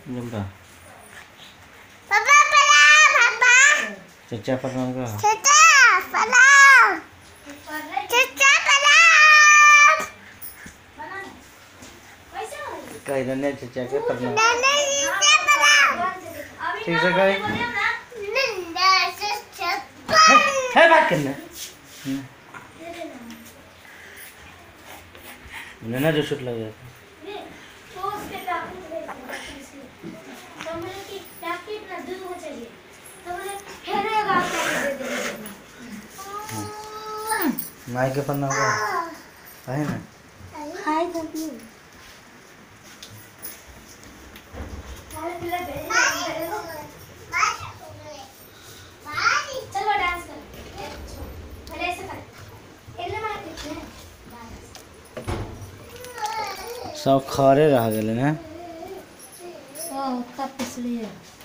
जल्दा पापा प्रणाम पापा। चचा प्रणाम का चचा प्रणाम। चचा प्रणाम। कह देने चचा के प्रणाम। नाना जी से प्रणाम। ठीक से कह। नंदा से चप्पा। है बात करना। नैना जो शूट लग गया था। माई के प्रणाम का है ना। हाय करती हूँ। चलो डांस कर। भले ऐसे कर। सब खरे रह गए ना। कब इसलिए